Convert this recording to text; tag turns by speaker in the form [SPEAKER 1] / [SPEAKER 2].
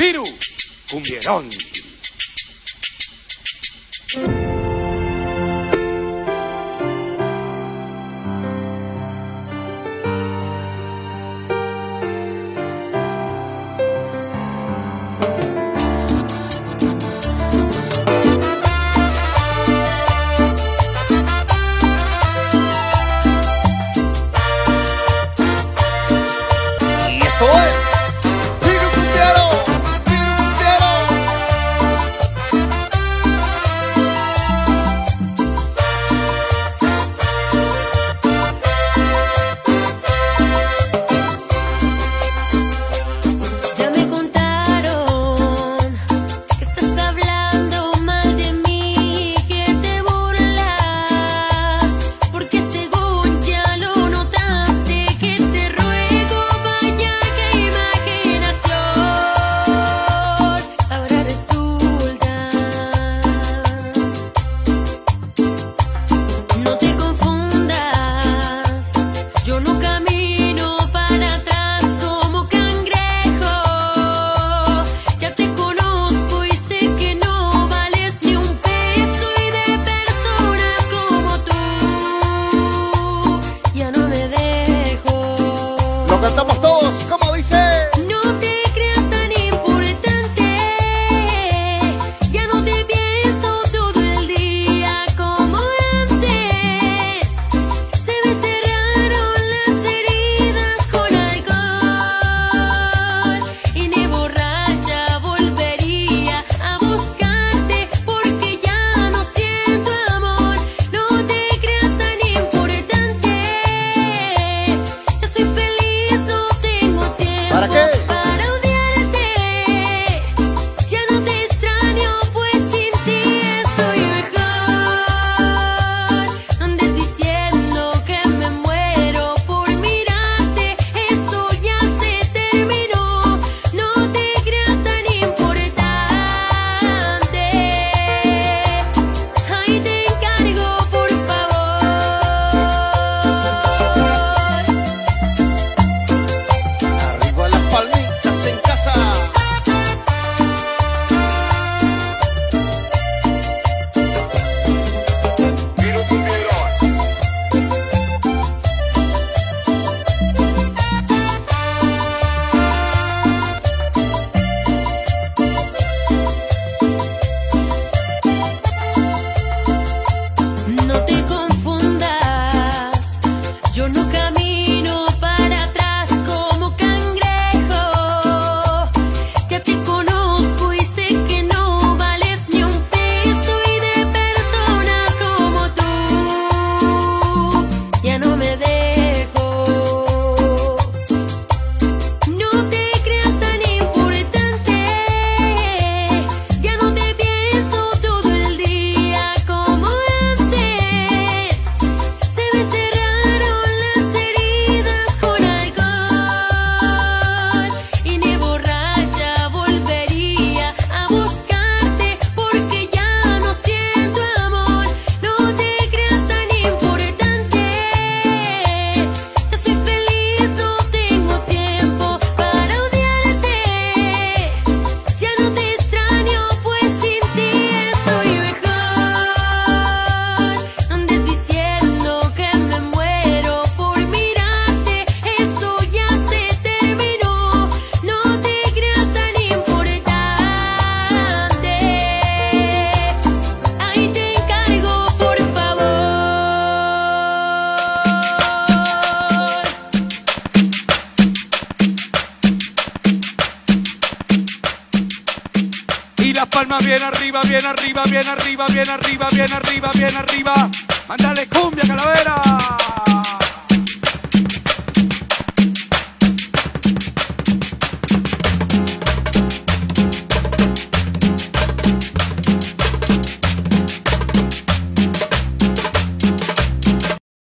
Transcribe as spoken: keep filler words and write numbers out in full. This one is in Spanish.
[SPEAKER 1] Piru, cumbierón.
[SPEAKER 2] Cantamos todos, como dice.
[SPEAKER 3] No te creas tan importante, ya no te pienso todo el día como antes. Se me cerraron las heridas con alcohol y ni borracha volvería a buscarte porque ya no siento amor. No te creas tan importante, ya soy feliz.
[SPEAKER 2] ¿Para qué?
[SPEAKER 3] Para odiarte, ya no te extraño, pues sin ti estoy mejor. Andes diciendo que me muero por mirarte, eso ya se terminó. No te creas tan importante, ahí te encargo, por favor.
[SPEAKER 2] Arriba las palmitas en casa.
[SPEAKER 1] Piru, cumbierón.
[SPEAKER 3] No te confundas, yo no camino para atrás como cangrejo. Ya te conozco y sé que no vales ni un peso y de persona como tú ya no me dejo. No te creas tan importante, ya no te pienso todo el día como antes. Se me cerraron las heridas con alcohol y ni borracha volvería a buscarte porque ya no siento amor. No te creas tan importante, ya soy feliz, no tengo tiempo para odiarte. Ya no te extraño, pues sin ti estoy mejor. Andes diciendo que me muero por mirarte, eso ya se terminó. No te creas tan importante, ahí te encargo, por favor.
[SPEAKER 1] Y las palmas bien arriba, bien arriba, bien arriba, bien arriba, bien arriba, bien arriba. Mándale cumbia, Calavera.